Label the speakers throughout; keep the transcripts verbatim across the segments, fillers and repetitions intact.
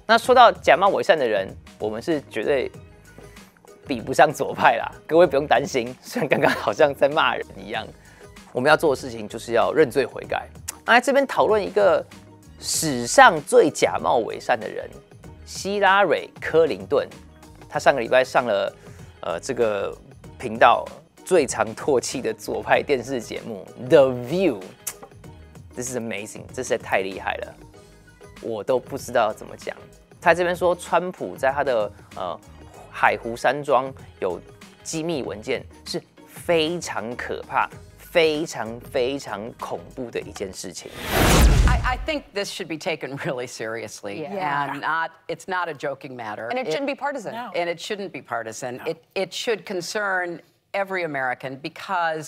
Speaker 1: 那说到假冒伪善的人，我们是绝对比不上左派啦，各位不用担心。虽然刚刚好像在骂人一样，我们要做的事情就是要认罪悔改。那在这边讨论一个史上最假冒伪善的人——希拉蕊·柯林顿。他上个礼拜上了呃这个频道最常唾弃的左派电视节目《The View》。This is amazing， 这实在太厉害了，我都不知道怎么讲。他这边说，川普在他的呃海湖山庄有机密文件，是非常可怕、非常非常恐怖的一件事情。
Speaker 2: I, I think this should be taken really seriously,
Speaker 3: yeah.
Speaker 2: and not it's not a joking matter.
Speaker 3: And it, it shouldn't be partisan.
Speaker 2: No. And it shouldn't be partisan. No. It it should concern every American because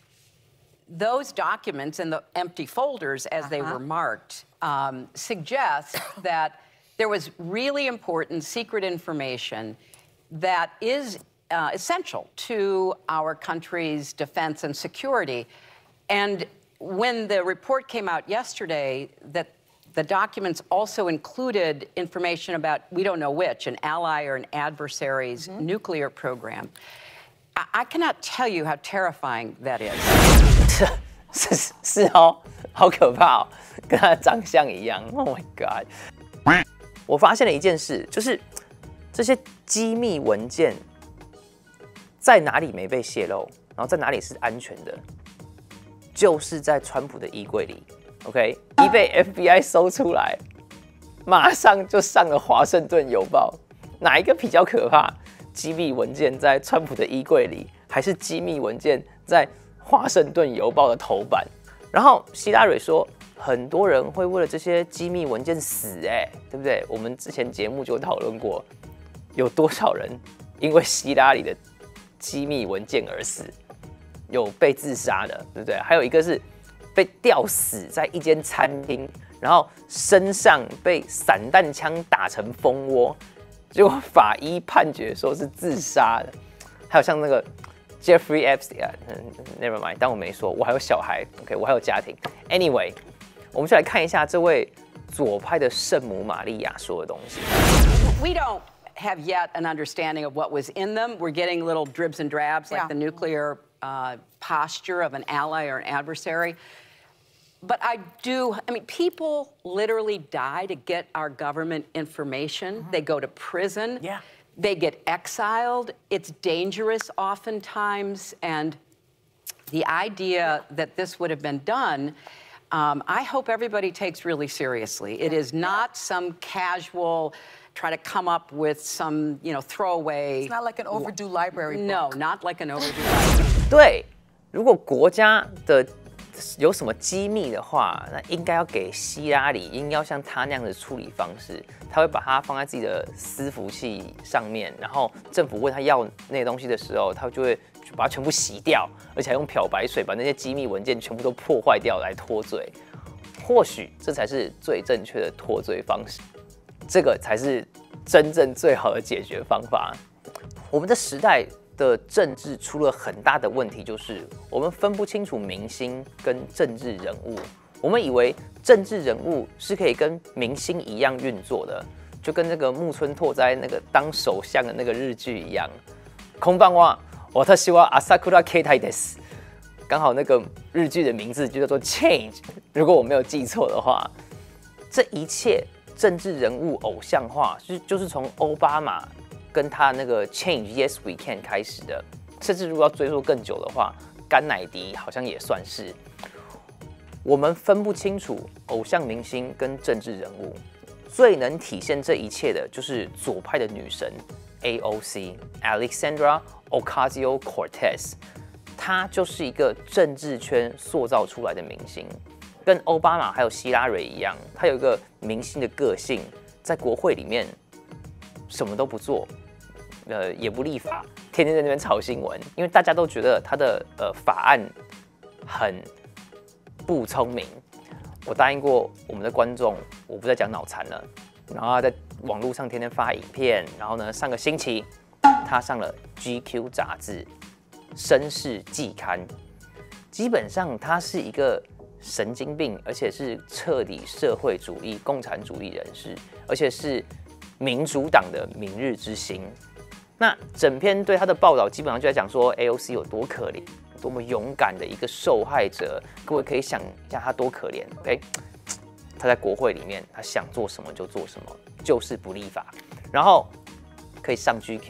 Speaker 2: those documents in the empty folders, as uh-huh. they were marked, um, suggest that there was really important secret information that is uh, essential to our country's defense and security. And when the report came out yesterday that the documents also included information about, we don't know which, an ally or an adversary's mm-hmm. nuclear program, I, I cannot tell you how terrifying that is.
Speaker 1: 是是哦，好可怕哦，跟他的长相一样。Oh my god！ 我发现了一件事，就是这些机密文件在哪里没被泄露，然后在哪里是安全的，就是在川普的衣柜里。OK， 一被 F B I 搜出来，马上就上了《华盛顿邮报》。哪一个比较可怕？机密文件在川普的衣柜里，还是机密文件在华盛顿邮报的头版？然后希拉蕊说，很多人会为了这些机密文件死、欸，哎，对不对？我们之前节目就讨论过，有多少人因为希拉里的机密文件而死，有被自杀的，对不对？还有一个是被吊死在一间餐厅，然后身上被散弹枪打成蜂窝，结果法医判决说是自杀的。还有像那个 Jeffrey Epstein，never mind， 当我没说，我还有小孩 ，OK， 我还有家庭。Anyway， 我们就来看一下这位左派的圣母玛利亚说的东西。
Speaker 2: We don't have yet an understanding of what was in them. We're getting little dribs and drabs, like yeah. the nuclear uh, posture of an ally or an adversary. But I do, I mean, people literally die to get our government information. Mm-hmm. They go to prison.
Speaker 3: Yeah.
Speaker 2: They get exiled. It's dangerous oftentimes. And the idea that this would have been done, um, I hope everybody takes really seriously. It is not some casual, try to come up with some, you know, throwaway.
Speaker 3: It's not like an overdue library book.
Speaker 2: No, not like an overdue library.
Speaker 1: 对，如果国家的有什么机密的话，那应该要给希拉里，应该要像他那样的处理方式，他会把它放在自己的伺服器上面，然后政府问他要那些东西的时候，他就会把它全部洗掉，而且还用漂白水把那些机密文件全部都破坏掉来脱罪。或许这才是最正确的脱罪方式，这个才是真正最好的解决方法。我们的时代的政治出了很大的问题，就是我们分不清楚明星跟政治人物。我们以为政治人物是可以跟明星一样运作的，就跟那个木村拓哉那个当首相的那个日剧一样。こんばんは、私は朝倉慶太です。刚好那个日剧的名字就叫做 Change， 如果我没有记错的话，这一切政治人物偶像化，就就是从奥巴马跟他那个 Change Yes We Can 开始的，甚至如果要追溯更久的话，甘乃迪好像也算是。我们分不清楚偶像明星跟政治人物，最能体现这一切的就是左派的女神 A O C Alexandra Ocasio-Cortez， 她就是一个政治圈塑造出来的明星，跟奥巴马还有希拉蕊一样，她有一个明星的个性，在国会里面什么都不做。呃，也不立法，天天在那边炒新闻，因为大家都觉得他的呃法案很不聪明。我答应过我们的观众，我不再讲脑残了。然后他在网络上天天发影片，然后呢，上个星期他上了 G Q 杂志绅士季刊，基本上他是一个神经病，而且是彻底社会主义、共产主义人士，而且是民主党的明日之星。那整篇对他的报道基本上就在讲说 A O C 有多可怜，多么勇敢的一个受害者。各位可以想一下他多可怜 ，OK？ 他在国会里面，他想做什么就做什么，就是不立法，然后可以上 G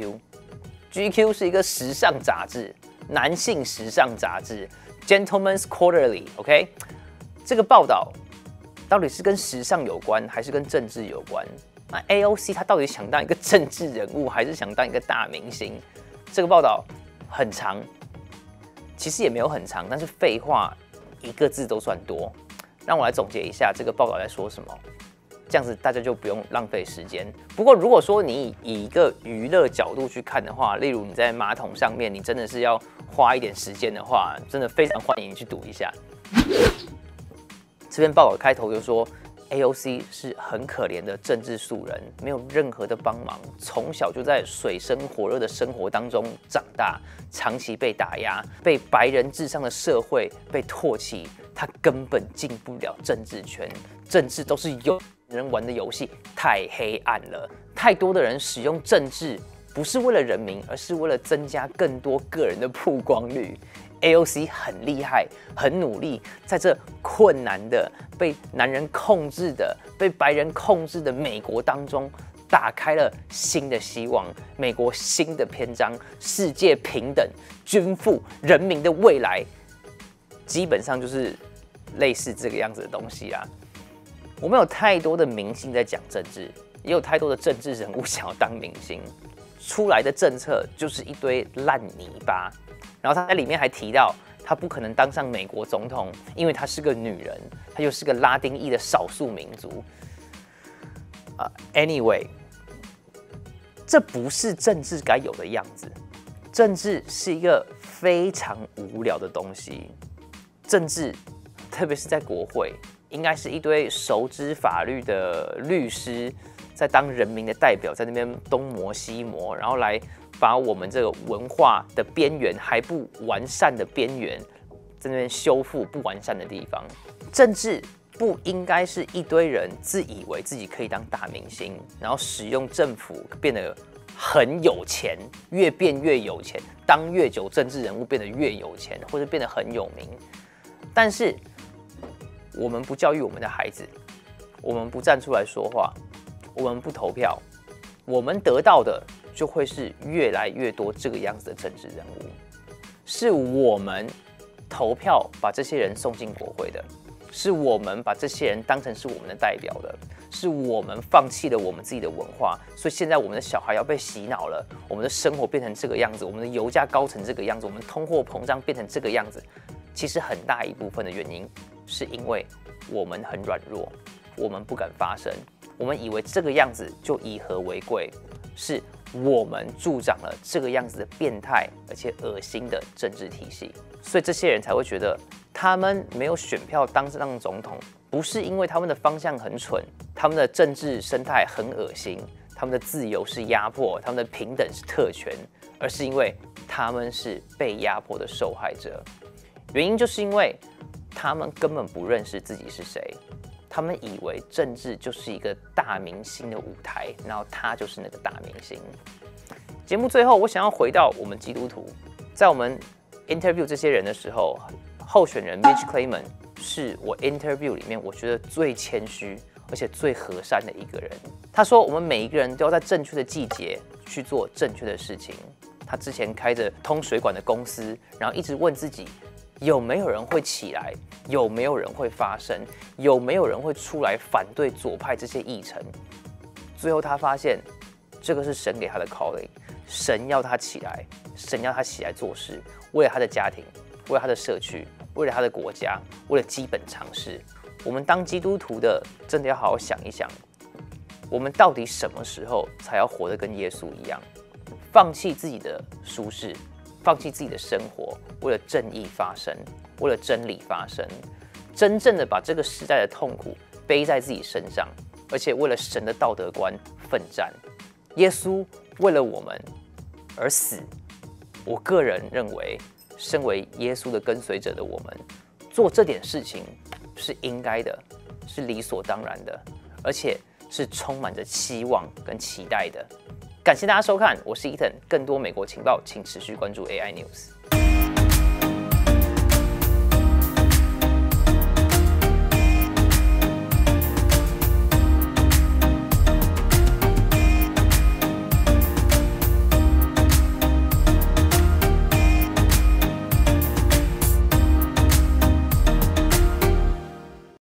Speaker 1: Q。G Q 是一个时尚杂志，男性时尚杂志 ，Gentleman's Quarterly，OK？、Okay? 这个报道到底是跟时尚有关，还是跟政治有关？那 A O C 他到底想当一个政治人物，还是想当一个大明星？这个报道很长，其实也没有很长，但是废话一个字都算多。让我来总结一下这个报道在说什么，这样子大家就不用浪费时间。不过如果说你以一个娱乐角度去看的话，例如你在马桶上面，你真的是要花一点时间的话，真的非常欢迎你去读一下。这篇报道开头就说 A O C 是很可怜的政治素人，没有任何的帮忙，从小就在水深火热的生活当中长大，长期被打压，被白人至上的社会被唾弃，他根本进不了政治圈，政治都是有人玩的游戏，太黑暗了，太多的人使用政治不是为了人民，而是为了增加更多个人的曝光率。A O C 很厉害，很努力，在这困难的、被男人控制的、被白人控制的美国当中，打开了新的希望，美国新的篇章，世界平等、均富、人民的未来，基本上就是类似这个样子的东西啦。我们有太多的明星在讲政治，也有太多的政治人物想要当明星，出来的政策就是一堆烂泥巴。然后他在里面还提到，他不可能当上美国总统，因为她是个女人，她又是个拉丁裔的少数民族。Uh, anyway， 这不是政治该有的样子。政治是一个非常无聊的东西。政治，特别是在国会，应该是一堆熟知法律的律师在当人民的代表，在那边东磨西磨，然后来把我们这个文化的边缘还不完善的边缘，在那边修复不完善的地方。政治不应该是一堆人自以为自己可以当大明星，然后使用政府变得很有钱，越变越有钱，当越久政治人物变得越有钱，或者变得很有名。但是我们不教育我们的孩子，我们不站出来说话，我们不投票，我们得到的就会是越来越多这个样子的政治人物。是我们投票把这些人送进国会的，是我们把这些人当成是我们的代表的，是我们放弃了我们自己的文化，所以现在我们的小孩要被洗脑了，我们的生活变成这个样子，我们的油价高成这个样子，我们通货膨胀变成这个样子。其实很大一部分的原因是因为我们很软弱，我们不敢发声，我们以为这个样子就以和为贵，是我们助长了这个样子的变态而且恶心的政治体系，所以这些人才会觉得他们没有选票当上总统，不是因为他们的方向很蠢，他们的政治生态很恶心，他们的自由是压迫，他们的平等是特权，而是因为他们是被压迫的受害者。原因就是因为他们根本不认识自己是谁，他们以为政治就是一个大明星的舞台，然后他就是那个大明星。节目最后，我想要回到我们基督徒，在我们 interview 这些人的时候，候选人 Mitch Clayman 是我 interview 里面我觉得最谦虚而且最和善的一个人。他说，我们每一个人都要在正确的季节去做正确的事情。他之前开着通水管的公司，然后一直问自己，有没有人会起来？有没有人会发声？有没有人会出来反对左派这些议程？最后他发现，这个是神给他的 calling， 神要他起来，神要他起来做事，为了他的家庭，为了他的社区，为了他的国家，为了基本常识。我们当基督徒的，真的要好好想一想，我们到底什么时候才要活得跟耶稣一样，放弃自己的舒适，放弃自己的生活，为了正义发声，为了真理发声，真正的把这个时代的痛苦背在自己身上，而且为了神的道德观奋战。耶稣为了我们而死，我个人认为，身为耶稣的跟随者的我们，做这点事情是应该的，是理所当然的，而且是充满着期望跟期待的。感谢大家收看，我是 Ethan，更多美国情报，请持续关注 A I News。